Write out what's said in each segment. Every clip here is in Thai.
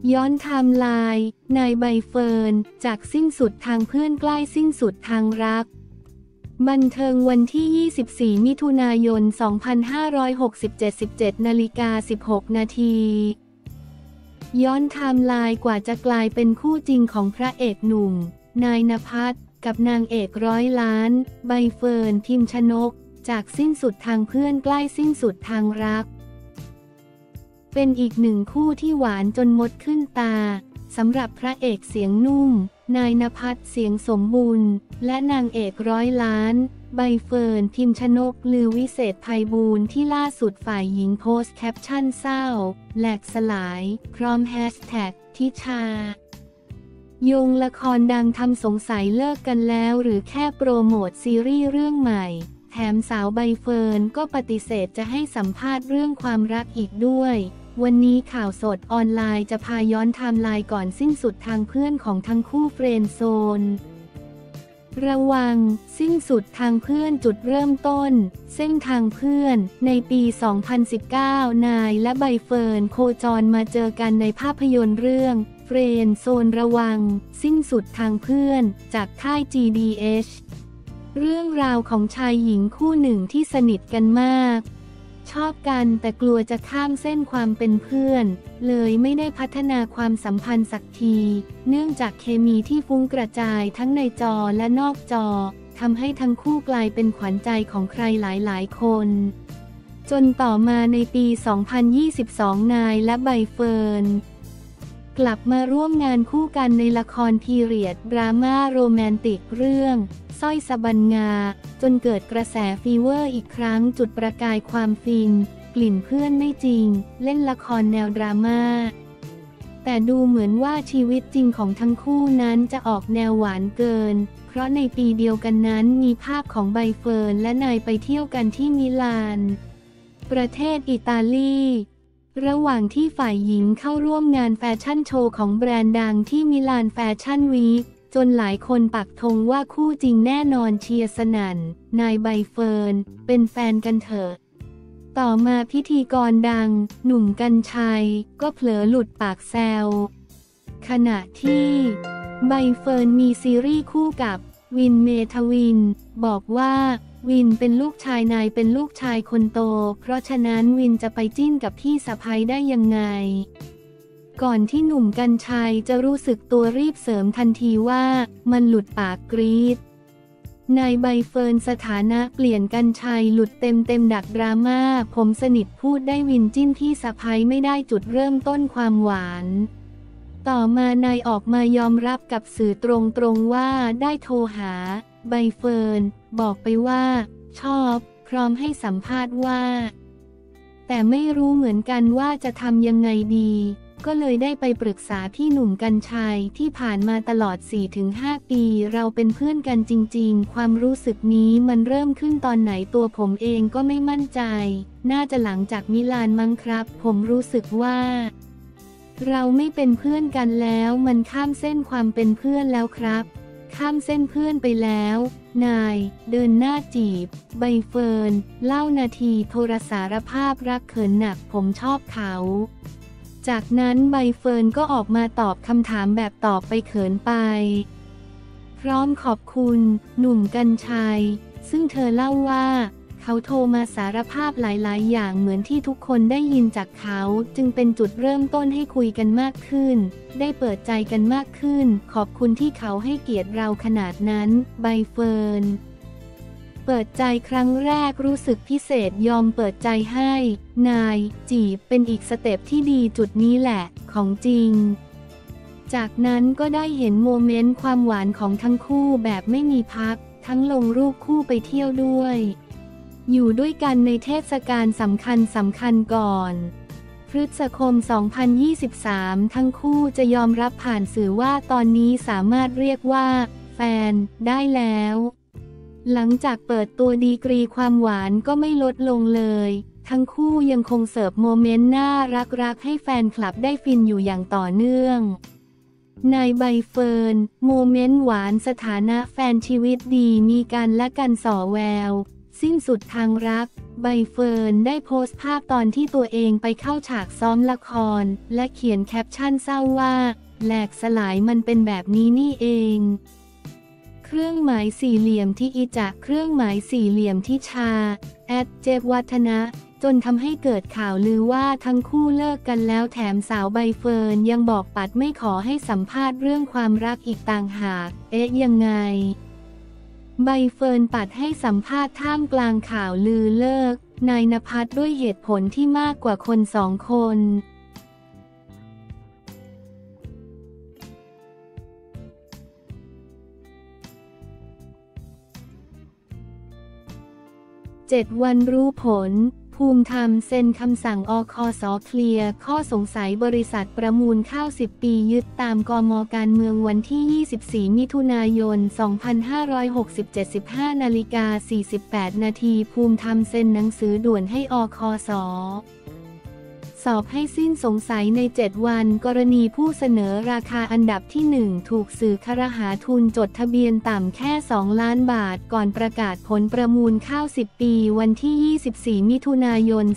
ย้อนไทม์ไลน์นายใบเฟิร์นจากสิ้นสุดทางเพื่อนใกล้สิ้นสุดทางรักบันเทิงวันที่ 24 มิถุนายน 2567 17:16 นาทีย้อนไทม์ไลน์กว่าจะกลายเป็นคู่จริงของพระเอกหนุ่มนายณภัทรกับนางเอกร้อยล้านใบเฟิร์นพิมชนกจากสิ้นสุดทางเพื่อนใกล้สิ้นสุดทางรักเป็นอีกหนึ่งคู่ที่หวานจนมดขึ้นตาสำหรับพระเอกเสียงนุ่มนายณภัทรเสียงสมบูรณ์และนางเอกร้อยล้านใบเฟิร์นพิมชนกลือวิเศษไพบูลย์ที่ล่าสุดฝ่ายหญิงโพสต์แคปชั่นเศร้าแหลกสลายพร้อมแฮชแท็กทิชาโยงละครดังทำสงสัยเลิกกันแล้วหรือแค่โปรโมทซีรีส์เรื่องใหม่แถมสาวใบเฟิร์นก็ปฏิเสธจะให้สัมภาษณ์เรื่องความรักอีกด้วยวันนี้ข่าวสดออนไลน์จะพาย้อนไทม์ไลน์ก่อนสิ้นสุดทางเพื่อนของทั้งคู่เฟรนด์โซนระวังสิ้นสุดทางเพื่อนจุดเริ่มต้นเส้นทางเพื่อนในปี 2019 นายและใบเฟิร์นโคจรมาเจอกันในภาพยนตร์เรื่องเฟรนด์โซนระวังสิ้นสุดทางเพื่อนจากค่าย GDH เรื่องราวของชายหญิงคู่หนึ่งที่สนิทกันมากชอบกันแต่กลัวจะข้ามเส้นความเป็นเพื่อนเลยไม่ได้พัฒนาความสัมพันธ์สักทีเนื่องจากเคมีที่ฟุ้งกระจายทั้งในจอและนอกจอทำให้ทั้งคู่กลายเป็นขวัญใจของใครหลายๆคนจนต่อมาในปี 2022 นายและใบเฟิร์นกลับมาร่วมงานคู่กันในละครพีเรียดดราม่าโรแมนติกเรื่องสร้อยสะบันงาจนเกิดกระแสฟีเวอร์อีกครั้งจุดประกายความฟินกลิ่นเพื่อนไม่จริงเล่นละครแนวดราม่าแต่ดูเหมือนว่าชีวิตจริงของทั้งคู่นั้นจะออกแนวหวานเกินเพราะในปีเดียวกันนั้นมีภาพของใบเฟิร์นและนายไปเที่ยวกันที่มิลานประเทศอิตาลีระหว่างที่ฝ่ายหญิงเข้าร่วมงานแฟชั่นโชว์ของแบรนด์ดังที่มิลานแฟชั่นวีคจนหลายคนปักธงว่าคู่จริงแน่นอนเชียร์สนั่นนายใบเฟิร์นเป็นแฟนกันเถอะต่อมาพิธีกรดังหนุ่มกรรชัยก็เผลอหลุดปากแซวขณะที่ใบเฟิร์นมีซีรีส์คู่กับวินเมทวินบอกว่าวินเป็นลูกชายนายเป็นลูกชายคนโตเพราะฉะนั้นวินจะไปจิ้นกับพี่สะใภ้ได้ยังไงก่อนที่หนุ่มกรรชัยจะรู้สึกตัวรีบเสริมทันทีว่ามันหลุดปากกรี๊ดนายใบเฟิร์นสถานะเปลี่ยนกรรชัยหลุดเต็มดักดราม่าผมสนิทพูดได้วินจิ้นพี่สะใภ้ไม่ได้จุดเริ่มต้นความหวานต่อมานายออกมายอมรับกับสื่อตรงว่าได้โทรหาใบเฟิร์นบอกไปว่าชอบพร้อมให้สัมภาษณ์ว่าแต่ไม่รู้เหมือนกันว่าจะทำยังไงดีก็เลยได้ไปปรึกษาพี่หนุ่มกรรชัยที่ผ่านมาตลอด 4-5 ปีเราเป็นเพื่อนกันจริงๆความรู้สึกนี้มันเริ่มขึ้นตอนไหนตัวผมเองก็ไม่มั่นใจน่าจะหลังจากมิลานมั้งครับผมรู้สึกว่าเราไม่เป็นเพื่อนกันแล้วมันข้ามเส้นความเป็นเพื่อนแล้วครับข้ามเส้นเพื่อนไปแล้วนายเดินหน้าจีบใบเฟิร์นเล่านาทีโทรสารภาพรักเขินหนักผมชอบเขาจากนั้นใบเฟิร์นก็ออกมาตอบคำถามแบบตอบไปเขินไปพร้อมขอบคุณหนุ่มกรรชัยซึ่งเธอเล่าว่าเขาโทรมาสารภาพหลายๆอย่างเหมือนที่ทุกคนได้ยินจากเขาจึงเป็นจุดเริ่มต้นให้คุยกันมากขึ้นได้เปิดใจกันมากขึ้นขอบคุณที่เขาให้เกียรติเราขนาดนั้นใบเฟิร์นเปิดใจครั้งแรกรู้สึกพิเศษยอมเปิดใจให้นายจีบเป็นอีกสเต็ปที่ดีจุดนี้แหละของจริงจากนั้นก็ได้เห็นโมเมนต์ความหวานของทั้งคู่แบบไม่มีพักทั้งลงรูปคู่ไปเที่ยวด้วยอยู่ด้วยกันในเทศกาลสำคัญก่อนพฤษภาคม 2023 ทั้งคู่จะยอมรับผ่านสื่อว่าตอนนี้สามารถเรียกว่าแฟนได้แล้วหลังจากเปิดตัวดีกรีความหวานก็ไม่ลดลงเลยทั้งคู่ยังคงเสิร์ฟโมเมนต์น่ารักให้แฟนคลับได้ฟินอยู่อย่างต่อเนื่องนายใบเฟิร์นโมเมนต์หวานสถานะแฟนชีวิตดีมีกันและกันส่อแววสิ้นสุดทางรักใบเฟิร์นได้โพสต์ภาพตอนที่ตัวเองไปเข้าฉากซ้อมละครและเขียนแคปชั่นเศร้าว่าแหลกสลายมันเป็นแบบนี้นี่เองเครื่องหมายสี่เหลี่ยมที่อิจะเครื่องหมายสี่เหลี่ยมที่ชาเจฟวัฒนะจนทำให้เกิดข่าวลือว่าทั้งคู่เลิกกันแล้วแถมสาวใบเฟิร์นยังบอกปัดไม่ขอให้สัมภาษณ์เรื่องความรักอีกต่างหากยังไงใบเฟิร์นปัดให้สัมภาษณ์ท่ามกลางข่าวลือเลิกนายณภัทรด้วยเหตุผลที่มากกว่าคนสองคน7 วันรู้ผลภูมิธรรมเซ็นคำสั่งอคส.เคลียร์ข้อสงสัยบริษัทประมูลข้าว10 ปียึดตามกม.การเมืองวันที่ 24 มิถุนายน 2567 15:48 นาทีภูมิธรรมเซ็นหนังสือด่วนให้อคส.สอบให้สิ้นสงสัยใน 7 วันกรณีผู้เสนอราคาอันดับที่ 1 ถูกสื่อครหาทุนจดทะเบียนต่ำแค่ 2 ล้านบาทก่อนประกาศผลประมูลข้าว10 ปีวันที่ 24 มิถุนายน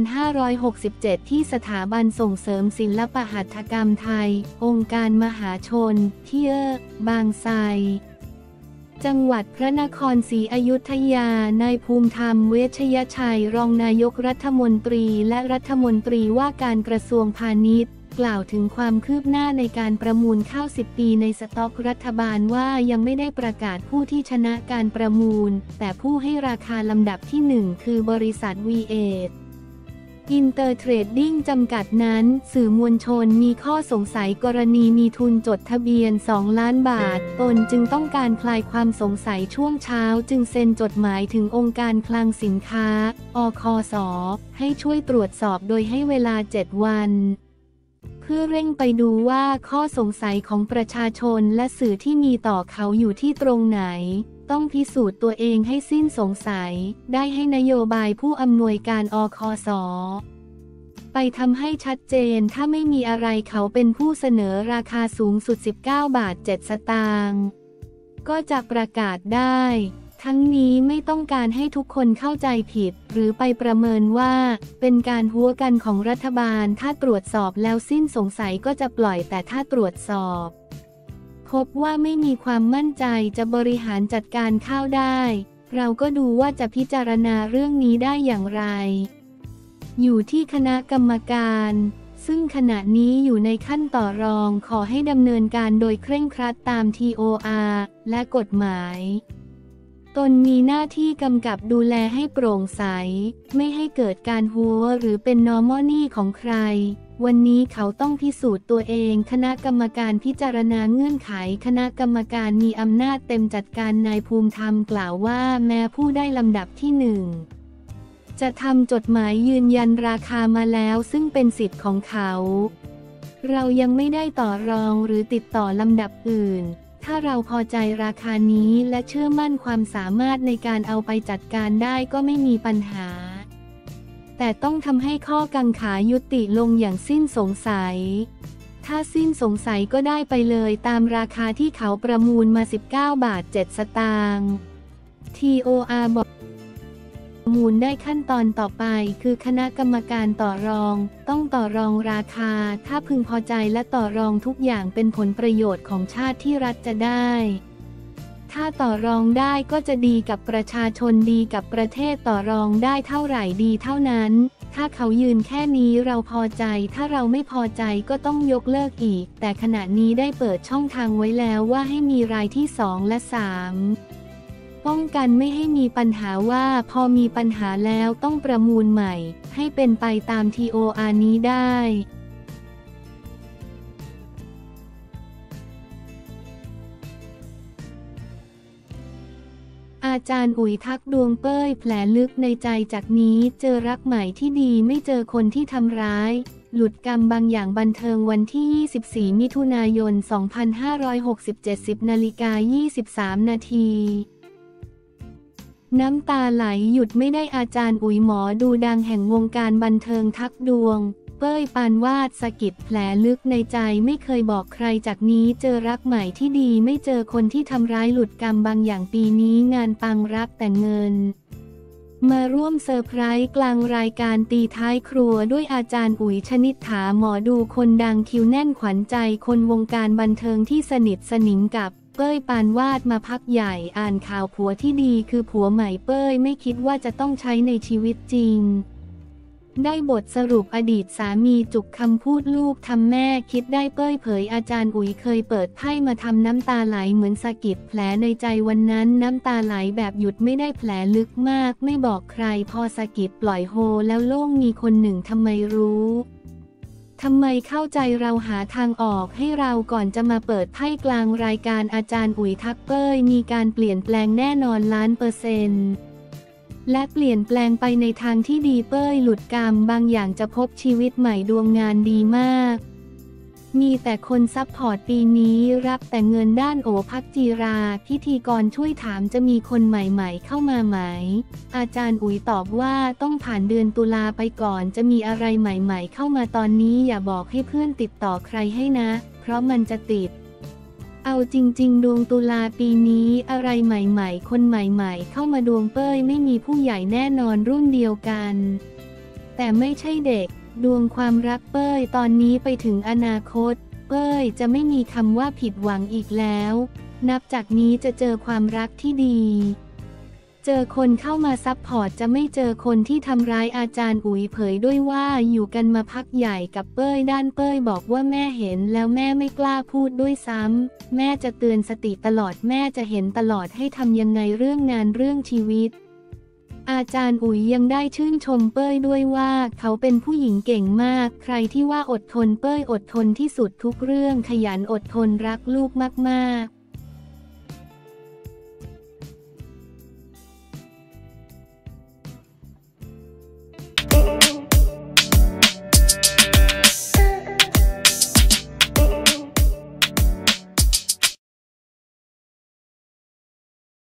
2567 ที่สถาบันส่งเสริมศิลปหัตถกรรมไทยองค์การมหาชนที่บางไทรจังหวัดพระนครศรีอยุธยานายภูมิธรรมเวชยชัยรองนายกรัฐมนตรีและรัฐมนตรีว่าการกระทรวงพาณิชย์กล่าวถึงความคืบหน้าในการประมูลข้าว10 ปีในสต็อกรัฐบาลว่ายังไม่ได้ประกาศผู้ที่ชนะการประมูลแต่ผู้ให้ราคาลำดับที่ 1 คือบริษัท V8อินเตอร์เทรดดิ้งจำกัดนั้นสื่อมวลชนมีข้อสงสัยกรณีมีทุนจดทะเบียน 2 ล้านบาทตนจึงต้องการคลายความสงสัยช่วงเช้าจึงเซ็นจดหมายถึงองค์การคลังสินค้าอคส.ให้ช่วยตรวจสอบโดยให้เวลา 7 วันเพื่อเร่งไปดูว่าข้อสงสัยของประชาชนและสื่อที่มีต่อเขาอยู่ที่ตรงไหนต้องพิสูจน์ตัวเองให้สิ้นสงสัยได้ให้นโยบายผู้อำนวยการอคส.ไปทำให้ชัดเจนถ้าไม่มีอะไรเขาเป็นผู้เสนอราคาสูงสุด 19 บาท 7 สตางค์ก็จะประกาศได้ทั้งนี้ไม่ต้องการให้ทุกคนเข้าใจผิดหรือไปประเมินว่าเป็นการหัวกันของรัฐบาลถ้าตรวจสอบแล้วสิ้นสงสัยก็จะปล่อยแต่ถ้าตรวจสอบพบว่าไม่มีความมั่นใจจะบริหารจัดการข้าวได้เราก็ดูว่าจะพิจารณาเรื่องนี้ได้อย่างไรอยู่ที่คณะกรรมการซึ่งขณะนี้อยู่ในขั้นต่อรองขอให้ดำเนินการโดยเคร่งครัดตาม TOR และกฎหมายตนมีหน้าที่กำกับดูแลให้โปร่งใสไม่ให้เกิดการหัวหรือเป็นนอมอนี่ของใครวันนี้เขาต้องพิสูจน์ตัวเองคณะกรรมการพิจารณาเงื่อนไขคณะกรรมการมีอำนาจเต็มจัดการนายภูมิธรรมกล่าวว่าแม้ผู้ได้ลำดับที่ 1จะทำจดหมายยืนยันราคามาแล้วซึ่งเป็นสิทธิ์ของเขาเรายังไม่ได้ต่อรองหรือติดต่อลำดับอื่นถ้าเราพอใจราคานี้และเชื่อมั่นความสามารถในการเอาไปจัดการได้ก็ไม่มีปัญหาแต่ต้องทำให้ข้อกังขายุติลงอย่างสิ้นสงสัยถ้าสิ้นสงสัยก็ได้ไปเลยตามราคาที่เขาประมูลมา 19 บาท 7 สตางค์ TOR บอกประมูลได้ขั้นตอนต่อไปคือคณะกรรมการต่อรองต้องต่อรองราคาถ้าพึงพอใจและต่อรองทุกอย่างเป็นผลประโยชน์ของชาติที่รัฐจะได้ถ้าต่อรองได้ก็จะดีกับประชาชนดีกับประเทศต่อรองได้เท่าไหร่ดีเท่านั้นถ้าเขายืนแค่นี้เราพอใจถ้าเราไม่พอใจก็ต้องยกเลิกอีกแต่ขณะนี้ได้เปิดช่องทางไว้แล้วว่าให้มีรายที่ 2 และ 3ป้องกันไม่ให้มีปัญหาว่าพอมีปัญหาแล้วต้องประมูลใหม่ให้เป็นไปตาม TOR นี้ได้อาจารย์อุ๋ยทักดวงเป้ยแผลลึกในใจจากนี้เจอรักใหม่ที่ดีไม่เจอคนที่ทำร้ายหลุดกรรมบางอย่างบันเทิงวันที่ 24 มิถุนายน 2567 10:23 นาทีน้ำตาไหลหยุดไม่ได้อาจารย์อุ๋ยหมอดูดังแห่งวงการบันเทิงทักดวงเป้ยปานวาดสะกิดแผลลึกในใจไม่เคยบอกใครจากนี้เจอรักใหม่ที่ดีไม่เจอคนที่ทำร้ายหลุดกรรมบางอย่างปีนี้งานปังรักแต่เงินมาร่วมเซอร์ไพรส์กลางรายการตีท้ายครัวด้วยอาจารย์อุ๋ยชนิษฐาหมอดูคนดังคิวแน่นขวัญใจคนวงการบันเทิงที่สนิทสนิมกับเป้ยปานวาดมาพักใหญ่อ่านข่าวผัวที่ดีคือผัวใหม่เป้ยไม่คิดว่าจะต้องใช้ในชีวิตจริงได้บทสรุปอดีตสามีจุกคำพูดลูกทำแม่คิดได้เป้ยเผยอาจารย์อุ๋ยเคยเปิดไพ่มาทำน้ำตาไหลเหมือนสะกิดแผลในใจวันนั้นน้ำตาไหลแบบหยุดไม่ได้แผลลึกมากไม่บอกใครพอสะกิดปล่อยโฮแล้วโล่งมีคนหนึ่งทำไมรู้ทำไมเข้าใจเราหาทางออกให้เราก่อนจะมาเปิดไพ่กลางรายการอาจารย์อุ๋ยทักเป้ยมีการเปลี่ยนแปลงแน่นอน1,000,000%และเปลี่ยนแปลงไปในทางที่ดีเป้ยหลุดกรรมบางอย่างจะพบชีวิตใหม่ดวงงานดีมากมีแต่คนซัพพอร์ตปีนี้รับแต่เงินด้านโอภักจีราพิธีกรช่วยถามจะมีคนใหม่ๆเข้ามาไหมอาจารย์อุ๋ยตอบว่าต้องผ่านเดือนตุลาไปก่อนจะมีอะไรใหม่ๆเข้ามาตอนนี้อย่าบอกให้เพื่อนติดต่อใครให้นะเพราะมันจะติดเอาจริงๆดวงตุลาปีนี้อะไรใหม่ๆคนใหม่ๆเข้ามาดวงเป้ยไม่มีผู้ใหญ่แน่นอนรุ่นเดียวกันแต่ไม่ใช่เด็กดวงความรักเป้ยตอนนี้ไปถึงอนาคตเป้ยจะไม่มีคำว่าผิดหวังอีกแล้วนับจากนี้จะเจอความรักที่ดีเจอคนเข้ามาซัพพอร์ตจะไม่เจอคนที่ทำร้ายอาจารย์อุ๋ยเผยด้วยว่าอยู่กันมาพักใหญ่กับเป้ยด้านเป้ยบอกว่าแม่เห็นแล้วแม่ไม่กล้าพูดด้วยซ้ำแม่จะเตือนสติตลอดแม่จะเห็นตลอดให้ทำยังไงเรื่องงานเรื่องชีวิตอาจารย์อุ๋ยยังได้ชื่นชมเป้ยด้วยว่าเขาเป็นผู้หญิงเก่งมากใครที่ว่าอดทนเป้ยอดทนที่สุดทุกเรื่องขยันอดทนรักลูกมากๆ